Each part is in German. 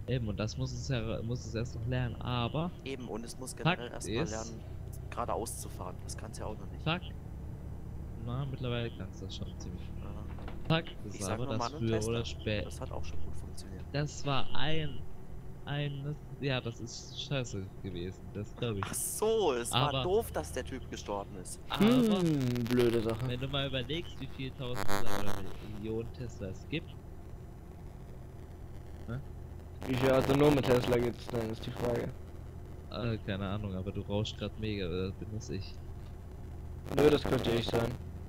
Eben, und das muss es erst noch lernen. Aber Eben, und es muss generell Fakt erstmal ist, lernen, geradeaus zu fahren. Das kann's ja auch noch nicht. Fakt, na, mittlerweile kannst du das schon ziemlich gut. Ja. Fakt ist Ich sag aber, nur dass mal einen früher oder Tesla. später, Das hat auch schon gut funktioniert. das war ja, das ist scheiße gewesen, das glaube ich. Ach so, es war Aber, doof, dass der Typ gestorben ist. aber, Blöde Sache. wenn du mal überlegst, wie viel Tausende oder Millionen Tesla es gibt, ne? Wie viel autonome Tesla gibt's denn, ist die Frage. Keine Ahnung, aber du rauschst grad mega, bin das ich. Nö, das könnte ich sein.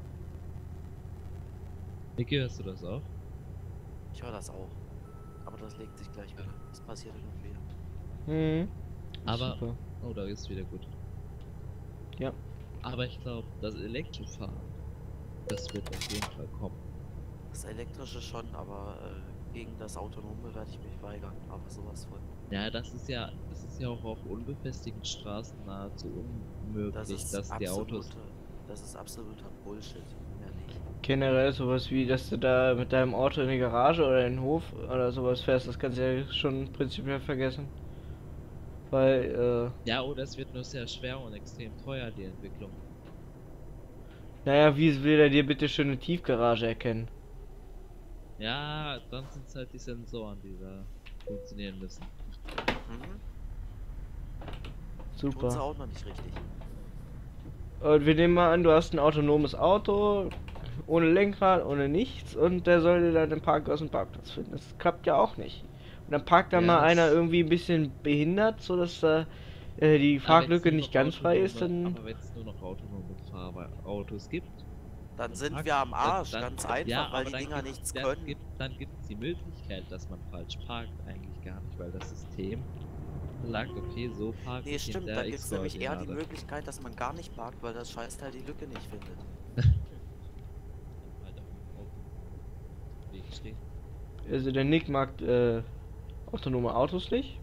Niki, hörst du das auch? Ich höre das auch. Aber das legt sich gleich wieder. Das passiert hin und wieder. Mhm. Aber, Super. oh, da ist wieder gut. Ja. Aber ich glaube, das Elektrofahren, das wird auf jeden Fall kommen. Das Elektrische schon, aber gegen das Autonome werde ich mich weigern. Aber sowas von. Ja, das ist ja auch auf unbefestigten Straßen nahezu unmöglich, dass die Autos. Das ist absoluter Bullshit. Mehr nicht. Generell sowas wie, dass du da mit deinem Auto in die Garage oder in den Hof oder sowas fährst, das kannst du ja schon prinzipiell vergessen. Weil, Ja, oder es wird nur sehr schwer und extrem teuer, die Entwicklung. naja, wie will er dir bitte schön eine Tiefgarage erkennen? Ja, dann sind es halt die Sensoren, die da funktionieren müssen. Mhm. Tun sie Super. auch noch nicht richtig. Und wir nehmen mal an, du hast ein autonomes Auto, ohne Lenkrad, ohne nichts, und der soll dir dann im Park aus dem Parkplatz finden. Das klappt ja auch nicht. Und dann parkt dann Ja, mal einer das- irgendwie ein bisschen behindert, sodass die Aber Fahrtlücke wenn's nur nicht noch ganz frei ist, autonome- dann... Aber wenn es nur noch autonome Fahrautos gibt, Dann sind Park- wir am Arsch, dann- ganz einfach, ja, weil aber die dann Dinger gibt's- nichts dann können. Dann gibt es die Möglichkeit, dass man falsch parkt, eigentlich gar nicht, weil das System sagt, okay, so parke Nee, ich in stimmt, der dann gibt es nämlich eher die X-Koordinate. Möglichkeit, dass man gar nicht parkt, weil das Scheißteil die Lücke nicht findet. Dann halt auf dem Weg stehen. Also der Nick mag autonome Autos nicht.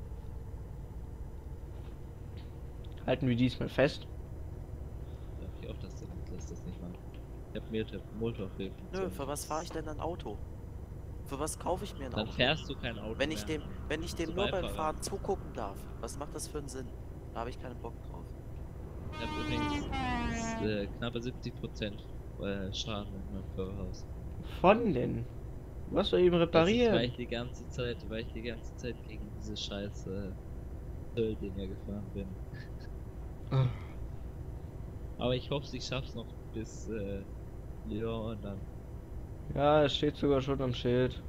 Halten wir diesmal fest. Darf ich auch, dass der Niklas das nicht macht. Ich hab mir Motorhilfen. Nö, für was fahre ich denn ein Auto? Für was kaufe ich mir ein Dann Auto? fährst du kein Auto Wenn ich mehr. wenn ich dem So nur beim Beifahrer. Fahren zugucken darf, was macht das für einen Sinn? Da habe ich keinen Bock drauf. Ich hab übrigens knappe 70% Schaden in meinem Führerhaus. Von denn? Was soll eben Das ist, reparieren? weil ich die ganze Zeit gegen diese scheiß Zolldinger gefahren bin. Ah. Aber ich hoffe, ich schaff's noch bis Lyon und dann. Ja, es steht sogar schon am Schild.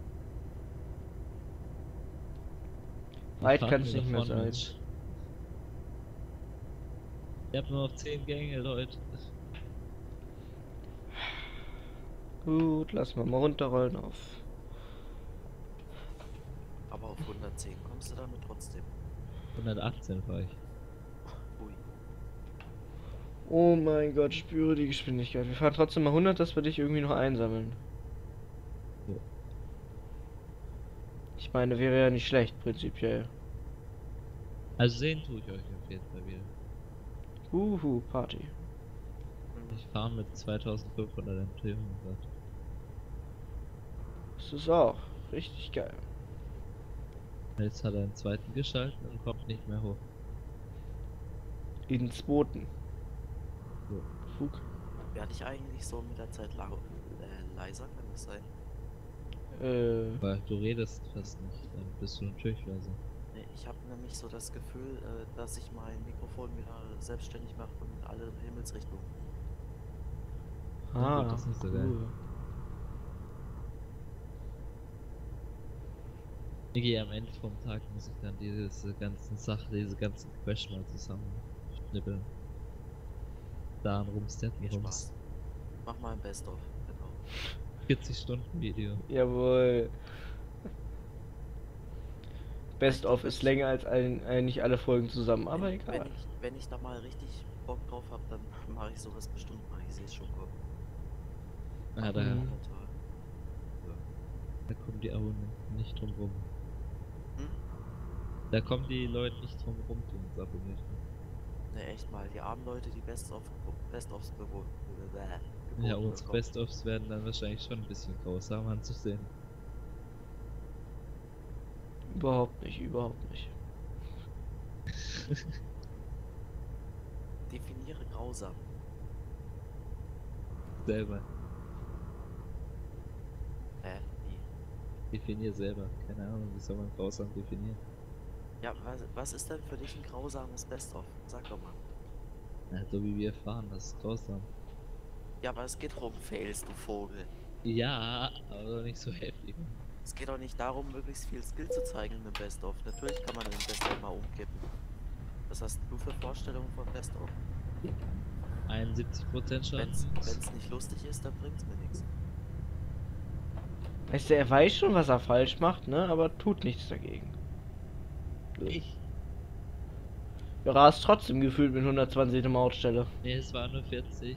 Weit fahren kann's wir nicht mehr davon, sein. Mensch. Ich hab nur noch 10 Gänge, Leute. Gut, lass mal runterrollen auf. Aber auf 110 kommst du damit trotzdem. 118 war ich. Ui. Oh mein Gott, spüre die Geschwindigkeit. Wir fahren trotzdem mal 100, dass wir dich irgendwie noch einsammeln. Ja. Ich meine, wäre ja nicht schlecht, prinzipiell. Also sehen tue ich euch auf jeden Fall wieder. Party. Ich fahre mit 2500 MT. Das ist auch richtig geil. Jetzt hat er einen zweiten geschalten und kommt nicht mehr hoch. In zweiten. Ja. Fug. Werde ich eigentlich so mit der Zeit leiser, kann das sein? Weil du redest fast nicht, dann bist du natürlich leise. Nee, ich habe nämlich so das Gefühl, dass ich mein Mikrofon wieder selbstständig mache und in alle Himmelsrichtungen. Ja, gut, das ist nicht so geil. Niki, am Ende vom Tag muss ich dann diese ganzen Quest mal zusammen schnippeln. Da rumsteppen, Viel Spaß. Mach mal ein Best-of, genau. 40 Stunden Video. Jawohl. Best of ist länger als nicht alle Folgen zusammen, aber egal. Wenn ich da mal richtig Bock drauf habe, dann mache ich sowas bestimmt mal. Ich sehe es schon kommen. Ja, da, Mhm. da kommen die Augen nicht drum rum. Hm? Da kommen die Leute nicht drum rum, die uns abonniert haben. Ne, echt mal. Die armen Leute, die Best-ofs Ja, unsere Best-ofs werden dann wahrscheinlich schon ein bisschen grausamer anzusehen. Überhaupt nicht, überhaupt nicht. Definiere grausam. Selber. Wie? Definier selber. Keine Ahnung, wie soll man grausam definieren? Ja, was ist denn für dich ein grausames Best-of? Sag doch mal. Na, so wie wir fahren, das ist grausam. Ja, aber es geht darum, Fails, du Vogel. Ja, aber nicht so heftig. Es geht auch nicht darum, möglichst viel Skill zu zeigen in einem Best-of. Natürlich kann man den Best-of mal umkippen. Was hast du für Vorstellungen von Best-of? 71% Schaden. Wenn's nicht lustig ist, dann bringt's mir nichts. Weißt du, er weiß schon, was er falsch macht, ne? Aber tut nichts dagegen. Ich? Er rast trotzdem gefühlt mit 120 der Mautstelle. Nee, es war nur 40.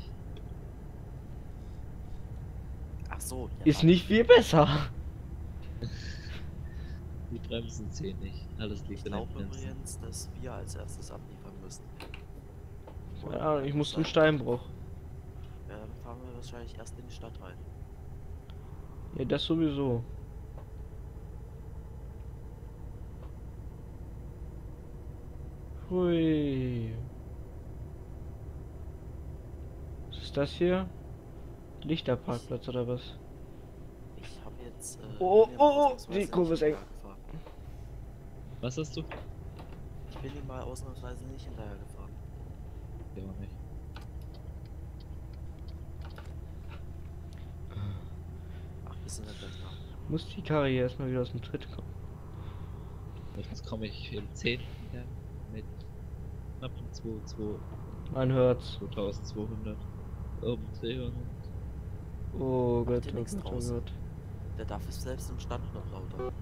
Ach so, ja. Ist nicht viel besser. Die Bremsen zählen nicht. Alles Ich liegt an den glaube Bremsen. übrigens, dass wir als erstes abliefern müssen. Keine Ahnung, ich muss zum Steinbruch. Ja, dann fahren wir wahrscheinlich erst in die Stadt rein. Ja, das sowieso. Hui. Was ist das hier? Lichterparkplatz oder was? Ich habe jetzt. Oh, bin ihm oh, oh, ausnahmsweise die Kurve nicht ist eng. hinterhergefahren. Was hast du? Ich bin ihm mal ausnahmsweise nicht hinterhergefahren. Ja, auch nicht. Ach, wir sind ja gleich nach. Muss die Karre hier erstmal wieder aus dem Tritt kommen. Jetzt komme ich im 10. Jahr mit knappen 2200. Man hört's. 2200 Umdrehungen. Oh Macht Gott, dir oh nichts Gott, oh draus. Gott. Der darf es selbst im Stand noch lauter.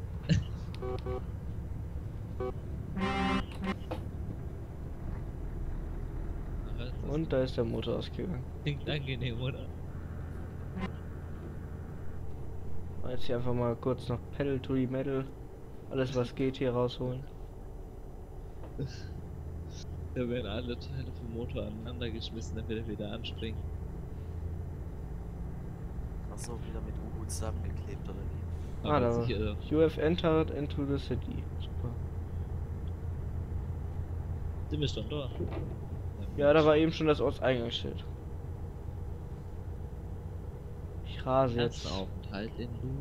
Man hört das. Und da ist der Motor ausgegangen. Klingt angenehm, oder? Jetzt hier einfach mal kurz noch Pedal to the Metal. Alles was geht hier rausholen. Da werden alle Teile vom Motor aneinander geschmissen, dann wird er wieder anspringen. Achso, wieder mit Uhu zusammengeklebt oder wie? Ah, Aber da war. sicher, You have entered into the city. Super. sind wir schon da? Ja, da war eben schon das Ortseingangsschild. Ich rase jetzt. Erster Aufenthalt in Lu.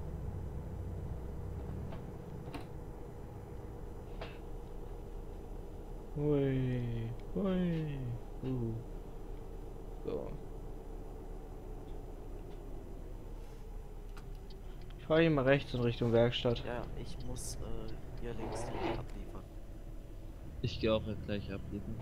Hui. Hui. So. Ich fahre hier mal rechts in Richtung Werkstatt. Ja, ich muss hier links direkt abliefern. Ich gehe auch gleich abliefern.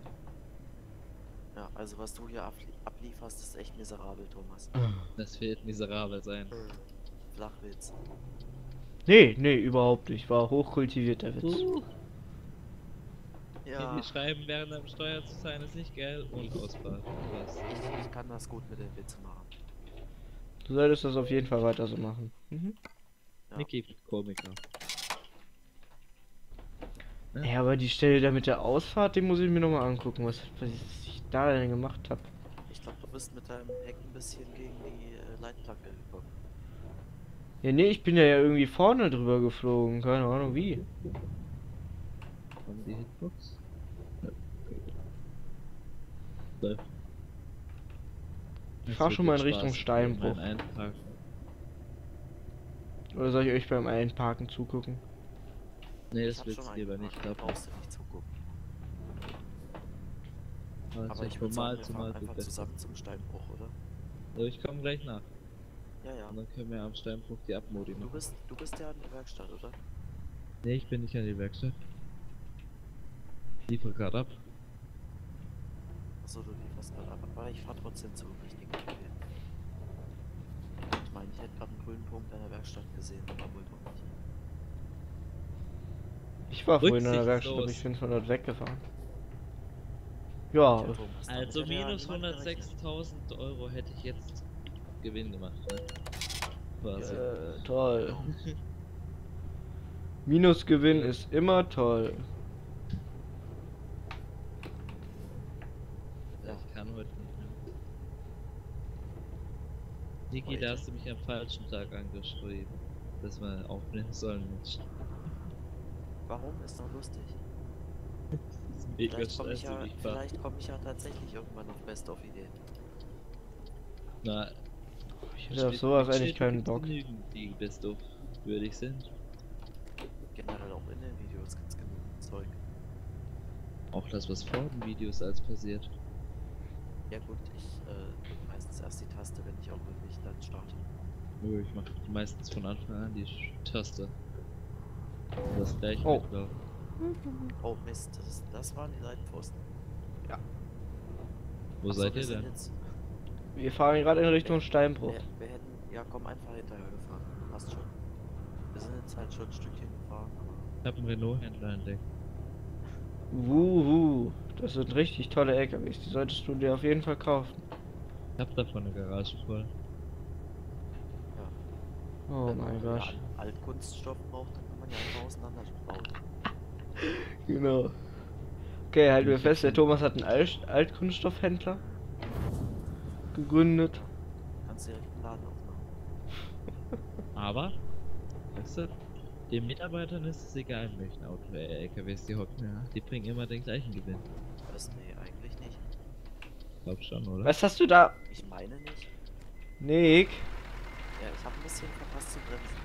Ja, also was du hier ablieferst, ist echt miserabel, Thomas. Das wird miserabel sein. Flachwitz. Nee, nee, überhaupt nicht. War hochkultiviert der Witz. Ja, Die schreiben, während am Steuer zu sein, ist nicht geil. Und Ausfahrt. Was? ich kann das gut mit den Witzen machen. Du solltest das auf jeden Fall weiter so machen. Mhm. Ja. Niki, Komiker. Ja, aber die Stelle da mit der Ausfahrt, die muss ich mir nochmal angucken, was ich da denn gemacht habe. Ich glaube, du bist mit deinem Heck ein bisschen gegen die Leitplanke gekommen. Ja, nee, ich bin ja irgendwie vorne drüber geflogen. Keine Ahnung wie. Kommen die Hitbox? Ja. Läuft. Ich fahr schon mal in Richtung Spaß, Steinbruch. mein Einparken. Oder soll ich euch beim Einparken zugucken? Nee, Ich das hab willst schon du lieber einen nicht, Park, glaub brauchst du nicht zugucken. Aber Aber ich von würde sagen, Mal wir zu fahren Mal einfach besser. zusammen zum Steinbruch, oder? Also ich komme gleich nach. Ja, ja. Und dann können wir am Steinbruch die Abmodi Du machen. bist ja in der Werkstatt, oder? Nee, ich bin nicht an die Werkstatt. Liefere gerade ab. Achso, du lieferst gerade ab, aber ich fahr trotzdem zum richtigen Café. Ich meine, ich hätte gerade einen grünen Punkt an der Werkstatt gesehen, aber wohl doch nicht. Ich war vorhin in der Rücksichtslos. Werkstatt, aber ich bin von dort weggefahren. Ja, Tja, Thomas, damit Also hätte ja minus niemand gerechnet. 106.000 Euro hätte ich jetzt Gewinn gemacht, ne? Quasi. toll. Minusgewinn ist immer toll. Ja, ich kann heute nicht mehr. Niki, Heute? da hast du mich am falschen Tag angeschrieben. dass wir aufnehmen sollen. Warum? Ist doch lustig. Das ist mega stressig, Vielleicht komme ich ja tatsächlich irgendwann auf Best-of-Ideen. Na, Ich hätte auf sowas eigentlich keinen Bock. Die best of würdig sind. Generell auch in den Videos gibt's genug Zeug. Auch das, was vor den Videos als passiert. Ja gut, ich drück meistens erst die Taste, wenn ich auch wirklich dann starte. Nö, ich mache meistens von Anfang an die Taste. Das gleiche Oh. mitlauf. Oh Mist, das waren die Seitenpfosten. Wo Achso, seid wir ihr sind denn? jetzt- Wir fahren gerade in Richtung Steinbruch. Wir hätten, ja komm, einfach hinterher gefahren. Passt schon. Wir sind jetzt halt schon ein Stückchen gefahren, aber Ich hab einen Renault-Händler entdeckt. Wuhu, das sind richtig tolle LKWs, die solltest du dir auf jeden Fall kaufen. Ich hab davon eine Garage voll. ja. Oh Wenn mein man Gott. Altkunststoff braucht, dann kann man ja einfach auseinanderbauen. Genau. Okay, halten wir fest, der Thomas hat einen Altkunststoffhändler gegründet. Kannst direkt einen Laden aufmachen. Aber, weißt du, den Mitarbeitern ist es egal, in welchen Auto LKWs die hocken, ja. Die bringen immer den gleichen Gewinn. Nee, eigentlich nicht. Glaub schon, oder? Was hast du da? Ich meine nicht. Nick? Ja, ich habe ein bisschen verpasst zu bremsen.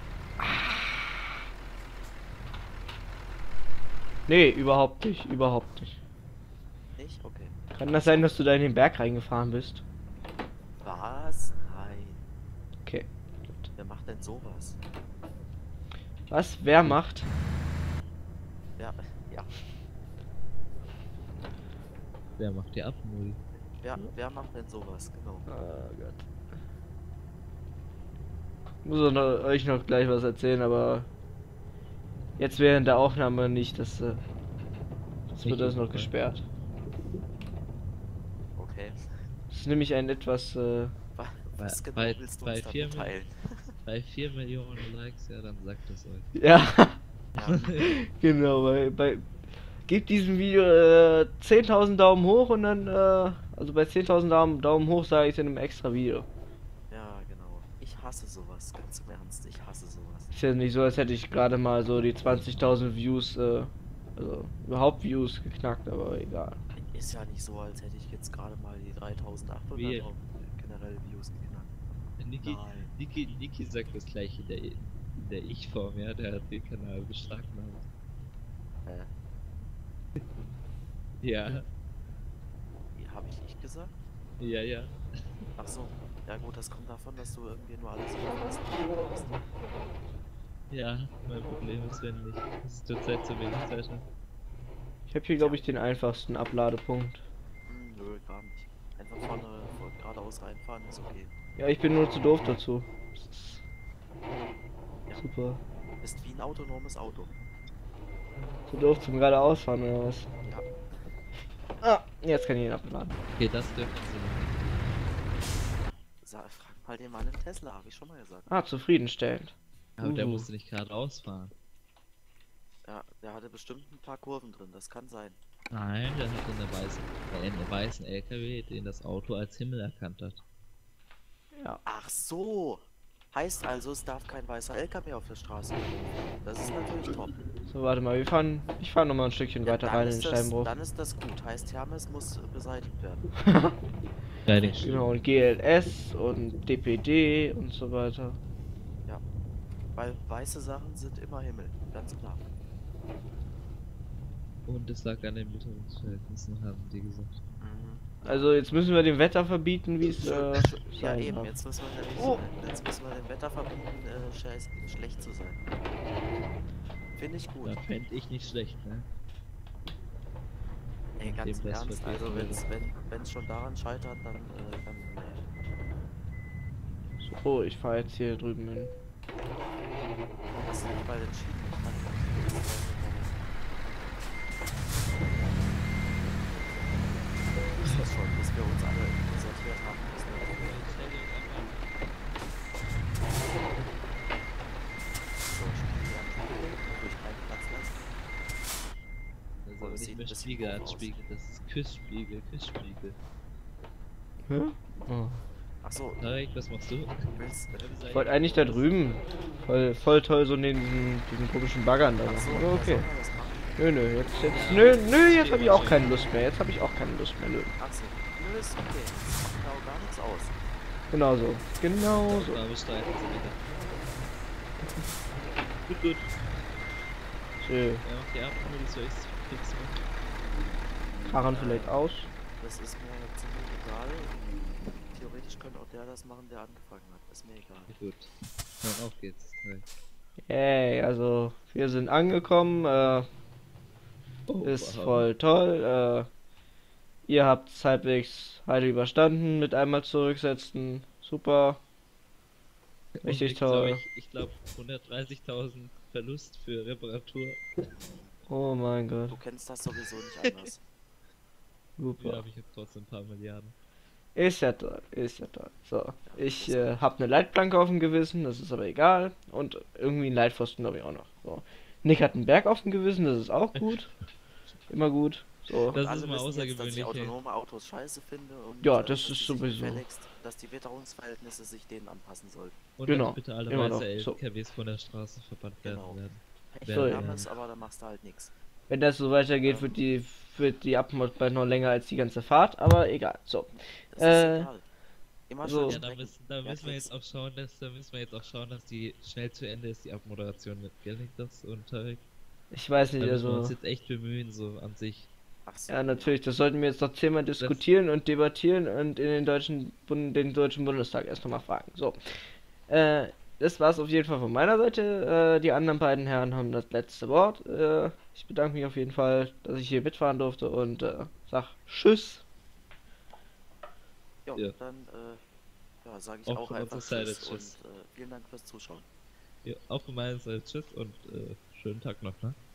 Nee, überhaupt nicht, überhaupt nicht. Nicht? Okay. Kann das sein, dass du da in den Berg reingefahren bist? Was? Nein. Okay. Wer macht denn sowas? Was? Wer macht? Ja. Wer macht die Abmodi? Wer macht denn sowas? Genau. Oh Gott. Muss euch noch gleich was erzählen, aber jetzt während der Aufnahme nicht, das wird das noch gesperrt. Okay. Das ist nämlich ein etwas, Was genau bei- willst du bei uns da Firmen- mitteilen? Bei 4 Millionen Likes, ja, dann sagt es euch. ja, Ja, genau, gebt diesem Video 10.000 Daumen hoch und dann, also bei 10.000 Daumen hoch sage ich es in einem extra Video. ja, genau. Ich hasse sowas, ganz im Ernst. Ich hasse sowas. Ist ja nicht so, als hätte ich gerade mal so die 20.000 Views, also überhaupt Views geknackt, aber egal. Ist ja nicht so, als hätte ich jetzt gerade mal die 3.800 Wie? generell Views geknackt. Nein. Niki sagt das gleiche, der Ich-Form, ja, der hat den Kanal beschlagnahmt. Ja, Habe ich gesagt? ja. Ach so. Ja gut, das kommt davon, dass du irgendwie nur alles hast. Ja, mein Problem ist, wenn nicht. Das ist zurzeit zu wenig Zeit. Ich habe hier, glaube ich, den einfachsten Abladepunkt. Nö, gar nicht. Einfach geradeaus reinfahren ist okay. Ja, ich bin nur zu doof dazu. Das ist Ja. super. Ist wie ein autonomes Auto. Zu doof zum geradeausfahren oder was? Ja. Ah, jetzt kann ich ihn abladen. Okay, das dürfen sie nicht. Frag mal den Mann im Tesla, habe ich schon mal gesagt. Ah, zufriedenstellend. Aber der musste nicht geradeaus fahren. Ja, der hatte bestimmt ein paar Kurven drin, das kann sein. Nein, der hatte einen weißen LKW, den das Auto als Himmel erkannt hat. Ja. Ach so! Heißt also, es darf kein weißer LKW auf der Straße gehen. Das ist natürlich top. So, warte mal, ich fahren noch mal ein Stückchen weiter dann rein in ist den Steinbruch. Dann ist das gut. Heißt, Hermes muss beseitigt werden. Ja, den Genau, und GLS und DPD und so weiter. Ja. Weil weiße Sachen sind immer Himmel. Ganz klar. Und es lag an den Witterungsverhältnissen, haben die gesagt. Also jetzt müssen wir dem Wetter verbieten, wie es Ja sein eben, darf. jetzt müssen wir nämlich Oh. jetzt müssen wir dem Wetter verbieten, schlecht zu sein. Finde ich gut. Da fände ich nicht schlecht, ne? Ey, ganz im Dem das Ernst, wirklich also wäre. wenn's schon daran scheitert, dann So, ich fahre jetzt hier drüben hin. das liegt bei den Schienen. Ist das schon, bis wir uns alle sortiert haben müssen. So, Spiegel durch keinen Platz lassen. Das ist Oh, aber das nicht sieht mehr ein bisschen Spiegel doof an aus. Spiegel, das ist Küssspiegel. Hä? Oh. Achso, Tarek, was machst du? du willst. Ich wollte eigentlich da drüben. Voll toll, so neben diesen komischen Baggern da. Achso, Aber okay. soll man das machen? Nö, jetzt habe ich auch keine Lust mehr. Jetzt habe ich auch keine Lust mehr. Nö. Achso, nö, ist okay. Das macht auch gar nichts aus. Genau so. Genau so. Da bestreiten sie wieder. Gut. Schön. Ja, mach die ab, nur das soll ich fix machen. Fahren vielleicht aus. Das ist mir ziemlich egal. Theoretisch könnte auch der das machen, der angefangen hat. Ist mir egal. Ja, gut. Dann auf geht's. Tarek. Yay, also wir sind angekommen. Oh, Ist wow. voll toll. Ihr habt es halbwegs heile überstanden mit einmal zurücksetzen. Super. Und Richtig ich glaub, toll. Ich glaube 130.000 Verlust für Reparatur. Oh mein Gott. Du kennst das sowieso nicht anders. Ja, Super. aber ich habe trotzdem ein paar Milliarden. Ist ja toll, ist ja toll. So, ich habe eine Leitplanke auf dem Gewissen, das ist aber egal. Und irgendwie einen Leitpfosten glaube ich auch noch. So. Nick hat einen Berg auf dem Gewissen, das ist auch gut. Immer gut. So. Das Alle ist mal wissen jetzt, dass ich außergewöhnlich. Ey. autonome Autos scheiße finde und Ja, das dass ist die sich sowieso. gefälligst, dass die Witterungsverhältnisse sich denen anpassen sollten. Und Genau, dass bitte alle immer noch, weiße so. LKWs von der Straße verbannt werden Genau. werden. Pech So, für ja. Hermes, aber da machst du halt nichts. Wenn das so weitergeht, wird die Abmod bald noch länger als die ganze Fahrt, aber egal. So. Das ist egal. Immer so. schön Ja, strecken. da Ja, müssen wir Keks. jetzt auch schauen, dass die schnell zu Ende ist, die Abmoderation mit Gelichters und Tarek. Ich weiß Da nicht, müssen wir uns also. jetzt echt bemühen, so an sich. Ach so. Ja, natürlich, das sollten wir jetzt noch zehnmal diskutieren und debattieren und in den deutschen Bundestag erst nochmal fragen. So. Das war's auf jeden Fall von meiner Seite. Die anderen beiden Herren haben das letzte Wort. Ich bedanke mich auf jeden Fall, dass ich hier mitfahren durfte und sag Tschüss. Jo, Ja. dann ja, sage ich Auch auch von einfach unserer Seite Tschüss Tschüss. und vielen Dank fürs Zuschauen. Ja, auch von meiner Seite tschüss und schönen Tag noch, ne?